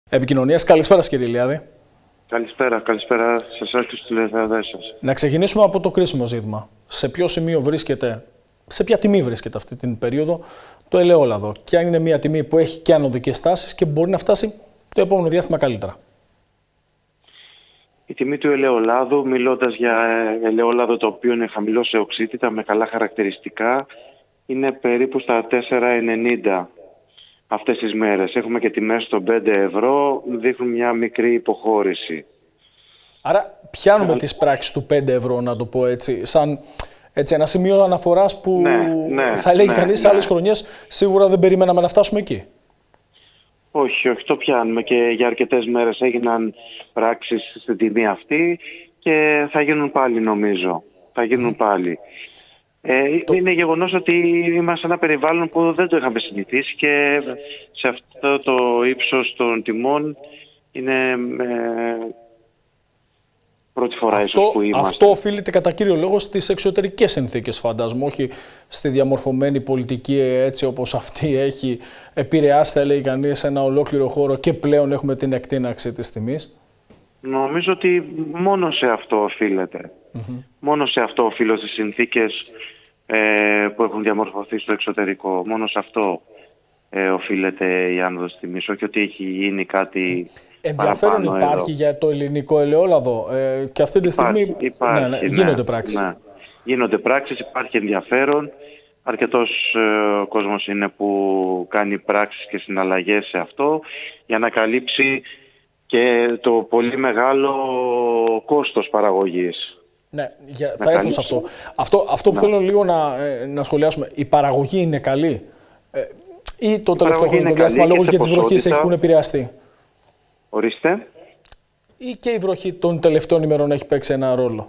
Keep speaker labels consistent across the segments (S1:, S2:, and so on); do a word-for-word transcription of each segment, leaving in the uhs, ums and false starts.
S1: Επικοινωνίας. Καλησπέρα, κύριε Ηλιάδη.
S2: Καλησπέρα, καλησπέρα σε εσάς και στους τηλεθεατές σας.
S1: Να ξεκινήσουμε από το κρίσιμο ζήτημα. Σε ποιο σημείο βρίσκεται, σε ποια τιμή βρίσκεται αυτή την περίοδο το ελαιόλαδο, και αν είναι μια τιμή που έχει και ανωδικές τάσεις και μπορεί να φτάσει το επόμενο διάστημα καλύτερα?
S2: Η τιμή του ελαιολάδου, μιλώντας για ελαιόλαδο το οποίο είναι χαμηλό σε οξύτητα με καλά χαρακτηριστικά, είναι περίπου στα τέσσερα ενενήντα αυτές τις μέρες. Έχουμε και τιμές των πέντε ευρώ, δείχνουν μια μικρή υποχώρηση.
S1: Άρα πιάνουμε τις πράξεις του πέντε ευρώ, να το πω έτσι, σαν έτσι, ένα σημείο αναφοράς που
S2: ναι, ναι,
S1: θα λέγει
S2: ναι,
S1: κανείς σε
S2: ναι.
S1: άλλες χρονιές σίγουρα δεν περιμέναμε να φτάσουμε εκεί.
S2: Όχι, όχι, το πιάνουμε και για αρκετές μέρες έγιναν πράξεις στην τιμή αυτή και θα γίνουν πάλι, νομίζω. Θα γίνουν mm. πάλι. Ε, το... Είναι γεγονός ότι είμαστε σε ένα περιβάλλον που δεν το είχαμε συνηθίσει και σε αυτό το ύψος των τιμών είναι ε, πρώτη φορά
S1: αυτό,
S2: ίσως που είμαστε.
S1: Αυτό οφείλεται κατά κύριο λόγο στις εξωτερικές συνθήκες, φαντάζομαι, όχι στη διαμορφωμένη πολιτική έτσι όπως αυτή έχει επηρεάσει, θα λέει κανείς, ένα ολόκληρο χώρο και πλέον έχουμε την εκτείναξη της τιμής.
S2: Νομίζω ότι μόνο σε αυτό οφείλεται. Mm-hmm. Μόνο σε αυτό οφείλω, στις συνθήκες ε, που έχουν διαμορφωθεί στο εξωτερικό. Μόνο σε αυτό ε, οφείλεται η άνοδος τιμής. Όχι ότι έχει γίνει κάτι
S1: ενδιαφέρον υπάρχει
S2: εδώ.
S1: Για το ελληνικό ελαιόλαδο ε, και αυτή τη
S2: υπάρχει,
S1: στιγμή
S2: υπάρχει,
S1: ναι, ναι,
S2: ναι,
S1: γίνονται πράξεις.
S2: Ναι. Γίνονται πράξεις, υπάρχει ενδιαφέρον. Αρκετός ε, κόσμος είναι που κάνει πράξεις και συναλλαγές σε αυτό για να καλύψει και το πολύ μεγάλο κόστος παραγωγής.
S1: Ναι, για, θα έρθω σε αυτό. Αυτό, αυτό που να. θέλω λίγο να, να σχολιάσουμε, η παραγωγή είναι καλή ε, ή το η τελευταίο χρονικό διάστημα λόγω για τις βροχές έχουν επηρεαστεί?
S2: Ορίστε.
S1: Ή και η βροχή των τελευταίων ημερών έχει παίξει ένα ρόλο?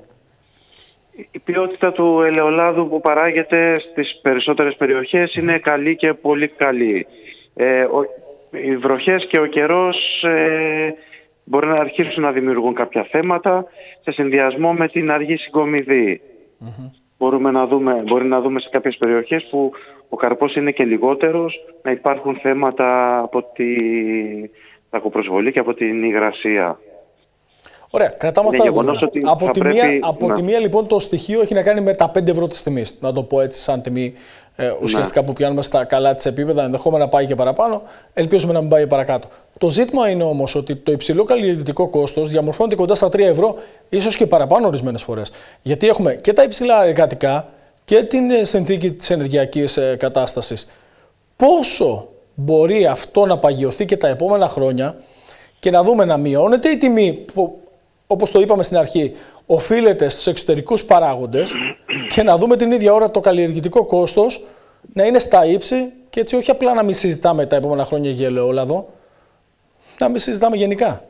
S2: Η ποιότητα του ελαιολάδου που παράγεται στις περισσότερες περιοχές είναι καλή και πολύ καλή. Ε, ο, οι βροχές και ο καιρός ε, μπορεί να αρχίσουν να δημιουργούν κάποια θέματα σε συνδυασμό με την αργή συγκομιδή. Mm-hmm. Μπορούμε να δούμε, μπορεί να δούμε σε κάποιες περιοχές που ο καρπός είναι και λιγότερος, να υπάρχουν θέματα από τη τακοπροσβολή και από την υγρασία.
S1: Ωραία, κρατάμε αυτά τα δεδομένα. Από, τη, πρέπει... μία, από ναι. τη μία λοιπόν το στοιχείο έχει να κάνει με τα πέντε ευρώ της τιμής. Να το πω έτσι σαν τιμή ε, ουσιαστικά ναι. που πιάνουμε στα καλά της επίπεδα, ενδεχόμενα πάει και παραπάνω, ελπίζουμε να μην πάει παρακάτω. Το ζήτημα είναι όμως ότι το υψηλό καλλιεργητικό κόστος διαμορφώνεται κοντά στα τρία ευρώ, ίσως και παραπάνω ορισμένες φορές. Γιατί έχουμε και τα υψηλά εργατικά και την συνθήκη της ενεργειακής ε, κατάστασης. Πόσο μπορεί αυτό να παγιωθεί και τα επόμενα χρόνια και να δούμε να μειώνεται η τιμή που, όπως το είπαμε στην αρχή, οφείλεται στους εξωτερικούς παράγοντες και να δούμε την ίδια ώρα το καλλιεργητικό κόστος να είναι στα ύψη και έτσι όχι απλά να μην συζητάμε τα επόμενα χρόνια για ελαιόλαδο, να μην συζητάμε γενικά.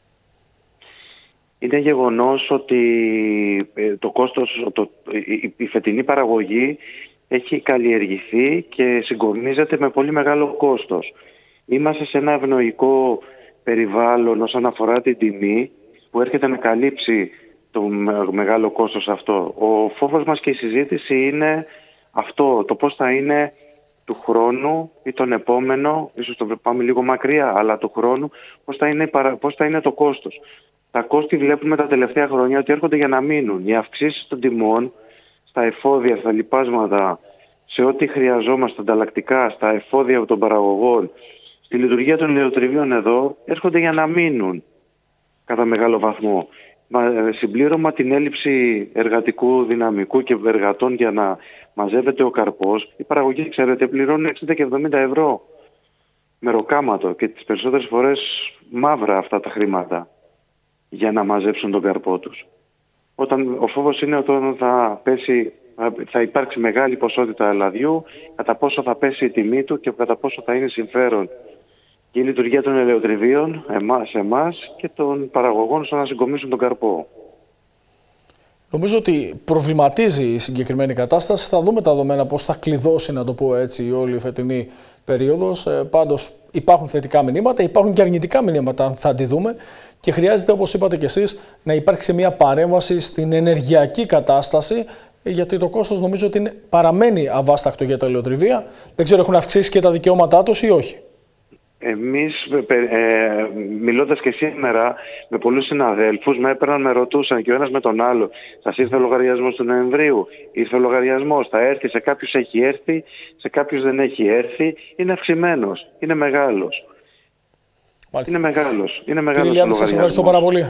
S2: Είναι γεγονός ότι το κόστος, το, η, η φετινή παραγωγή έχει καλλιεργηθεί και συγκομίζεται με πολύ μεγάλο κόστος. Είμαστε σε ένα ευνοϊκό περιβάλλον όσον αφορά την τιμή που έρχεται να καλύψει το μεγάλο κόστος αυτό. Ο φόβος μας και η συζήτηση είναι αυτό, το πώς θα είναι του χρόνου ή τον επόμενο, ίσως το πάμε λίγο μακριά, αλλά του χρόνου, πώς θα είναι, πώς θα είναι το κόστος. Τα κόστη βλέπουμε τα τελευταία χρόνια ότι έρχονται για να μείνουν. Οι αυξήσεις των τιμών στα εφόδια, στα λιπάσματα, σε ό,τι χρειαζόμαστε, ανταλλακτικά, στα εφόδια των παραγωγών, στη λειτουργία των ελαιοτριβίων εδώ, έρχονται για να μείνουν κατά μεγάλο βαθμό. Συμπλήρωμα την έλλειψη εργατικού δυναμικού και εργατών για να μαζεύεται ο καρπός, η παραγωγή, ξέρετε, πληρώνουν εξήντα και εβδομήντα ευρώ με ροκάματο και τις περισσότερες φορές μαύρα αυτά τα χρήματα για να μαζέψουν τον καρπό τους. Όταν ο φόβος είναι όταν θα, πέσει, θα υπάρξει μεγάλη ποσότητα ελαδιού, κατά πόσο θα πέσει η τιμή του και κατά πόσο θα είναι συμφέρον και η λειτουργία των ελαιοτριβίων εμάς, εμάς και των παραγωγών στο να συγκομίσουν τον καρπό.
S1: Νομίζω ότι προβληματίζει η συγκεκριμένη κατάσταση. Θα δούμε τα δεδομένα πώς θα κλειδώσει, να το πω έτσι, η όλη η φετινή περίοδος. Ε, πάντως υπάρχουν θετικά μηνύματα, υπάρχουν και αρνητικά μηνύματα, αν θα τη δούμε. Και χρειάζεται, όπως είπατε κι εσείς, να υπάρξει μια παρέμβαση στην ενεργειακή κατάσταση, γιατί το κόστος νομίζω ότι είναι, παραμένει αβάσταχτο για τα ελαιοτριβία. Δεν ξέρω, έχουν αυξήσει και τα δικαιώματά τους ή όχι?
S2: Εμείς, ε, μιλώντας και σήμερα με πολλούς συναδέλφους, με έπαιρναν, με ρωτούσαν και ο ένας με τον άλλο, σας ήρθε ο λογαριασμός του Νοεμβρίου, ήρθε ο λογαριασμός, θα έρθει, σε κάποιους έχει έρθει, σε κάποιους δεν έχει έρθει, είναι αυξημένος, είναι μεγάλος.
S1: Μάλιστα.
S2: Είναι μεγάλος, είναι μεγάλος.
S1: Κύριε Ηλιάδη, σας ευχαριστώ πάρα πολύ.